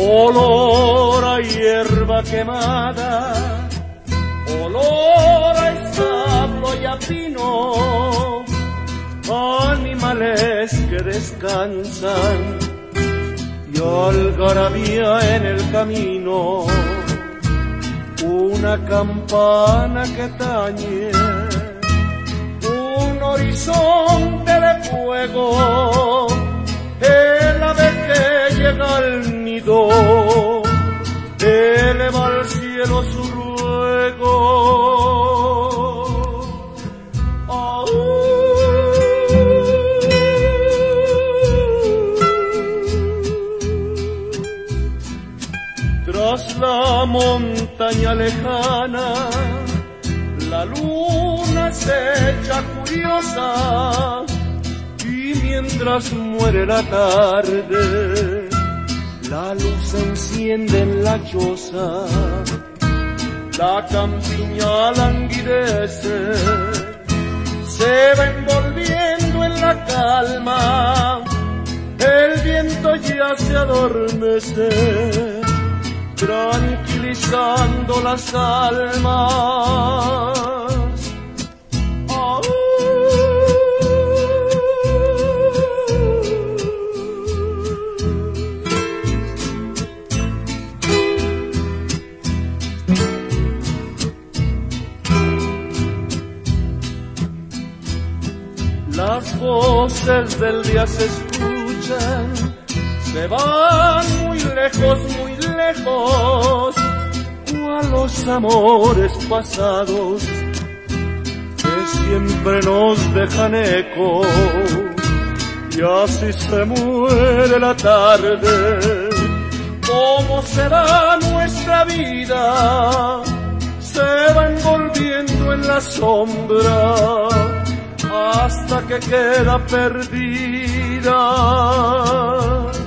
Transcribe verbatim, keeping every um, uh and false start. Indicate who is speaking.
Speaker 1: olor a hierba quemada, olor a establo y a pino, animales que descansan y algarabía en el camino, una campana que tañe, un horizonte de fuego, el ave que llega al nido, eleva al cielo su ruego. Ah, Tras la montaña lejana, la luna se echa curiosa, y mientras muere la tarde, la luz se enciende en la choza, la campiña languidece, se va envolviendo en la calma, el viento ya se adormece, tranquilizando las almas. Ah, Las voces del día se escuchan, se van muy lejos, muy lejos, a los amores pasados que siempre nos dejan eco. Y así se muere la tarde, como se va nuestra vida, se va envolviendo en la sombra hasta que queda perdida.